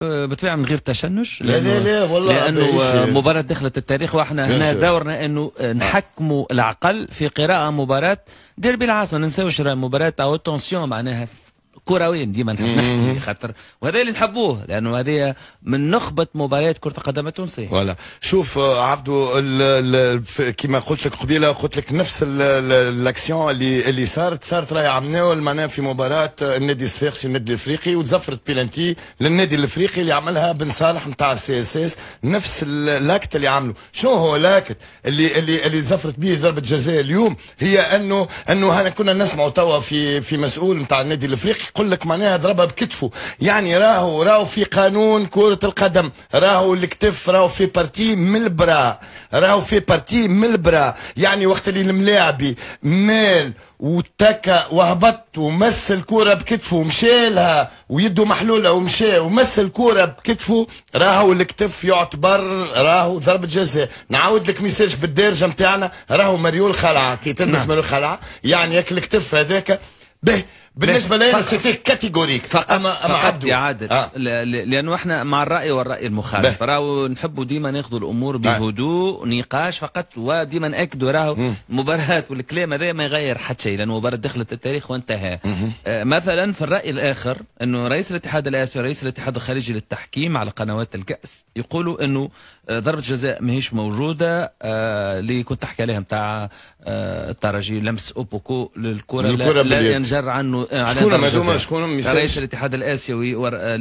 بالطبيعه من غير تشنج. لا لا لا والله، لانه مباراه دخلت التاريخ، واحنا هنا دورنا انه نحكموا العقل في قراءه مباراه ديربي العاصمه. ما ننساوش مباراه او تونسيون معناها كرويين ديما نحكي خاطر، وهذا اللي نحبوه لانه هذه من نخبه مباريات كره القدم التونسيه. فوالا شوف عبدو، كما قلت لك قبيله، قلت لك نفس الاكسيون اللي صارت راهي عملناها معناها في مباراه النادي الصفاقسي والنادي الافريقي، وتزفرت بيلانتي للنادي الافريقي اللي عملها بن صالح نتاع السي اس اس، نفس الاكت اللي عملوا. شنو هو الاكت اللي زفرت به ضربه جزاء اليوم؟ هي انه هنا كنا نسمعوا توا في مسؤول نتاع النادي الافريقي يقول لك معناها ضربها بكتفه. يعني راهو في قانون كرة القدم، راهو الكتف راهو في بارتي من البرا، راهو في بارتي من البرا. يعني وقت اللي الملاعبي مال واتكى وهبط ومس الكرة بكتفه ومشى لها ويده محلولة ومشى ومس الكرة بكتفه، راهو الكتف يعتبر راهو ضربة جزاء. نعاود لك ميساج بالدارجة نتاعنا، راهو مريول خلعة كي تلبس مريول خلعة، يعني ياك الكتف هذاك به. بالنسبه لي سيتي كاتيجوريك فقط يا عادل. لانه احنا مع الراي والراي المخالف، راهو نحبوا ديما ناخذوا الامور بهدوء نقاش فقط، وديما ناكدوا راهو مباراه والكلام هذا ما يغير حتى شيء، لانه مباراه دخلت التاريخ وانتهى. مثلا في الراي الاخر انه رئيس الاتحاد الاسيوي ورئيس الاتحاد الخليجي للتحكيم على قنوات الكاس يقولوا انه ضربه جزاء ماهيش موجوده، اللي كنت تحكي عليها نتاع الترجي لمس اوبوكو للكره لا ينجر عنه. شكون رئيس الاتحاد الاسيوي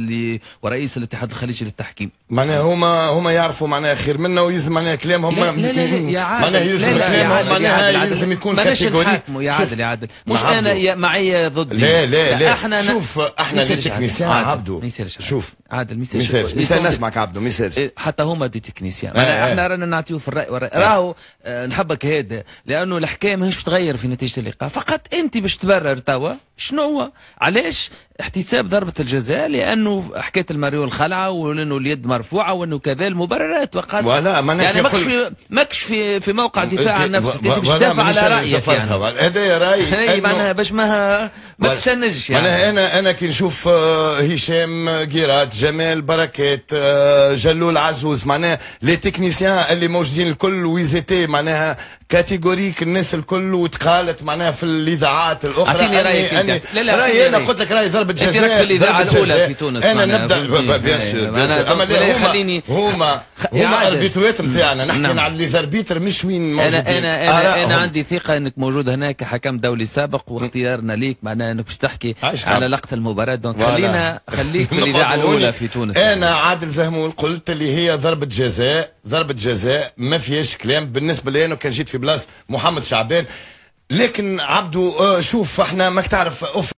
ورئيس الاتحاد الخليجي للتحكيم، معناها هما يعرفوا معناها خير منا، ويلزم معناها كلامهم. لا يا عادل، معناها يلزم كلامهم، معناها يلزم يكون كاتيجوري. يا عادل مش انا معي ضد. لا احنا شوف احنا لي تكنيسيان عبدو. شوف عادل مثال نسمعك عبدو مثال. حتى هما دي تكنيسيان. احنا رانا نعطيو في الراي والراي. راهو نحبك هذا لانه الحكايه ماهيش تغير في نتيجه اللقاء، فقط انت باش تبرر توا شنو هو علاش احتساب ضربة الجزاء، لأنه حكاية المريول الخلعة وأنه اليد مرفوعة وأنه كذا المبررات وقال يعني ماكش في موقع دفاع عن نفسك، باش تدافع على رأيك. يعني هذا يا رأي معناها باش ما تشنجش. يعني أنا كي نشوف هشام قيرات، جمال بركات، جلول عزوز، معناها لي تكنيسيان اللي موجودين الكل ويزيتي معناها كاتيجوريك الناس الكل، وتقالت معناها في الاذاعات الاخرى. اعطيني رايك انت. لا رايي انا قلت لك رايي ضربه جزاء في الاذاعه الاولى في تونس. انا نبدا بيان سور. هما الاربيتروات نتاعنا، نحكي على لي زاربيتر مش وين موجودين. انا عندي ثقه انك موجود هناك كحكم دولي سابق، واختيارنا ليك معناه انك باش تحكي على لقطه المباراه. دونك خليك في الاذاعه الاولى في تونس. انا عادل زهمول قلت اللي هي ضربه جزاء ما فيهاش كلام بالنسبه لي. انا كان جيت في بلاصه محمد شعبان، لكن عبدو شوف احنا ماك تعرف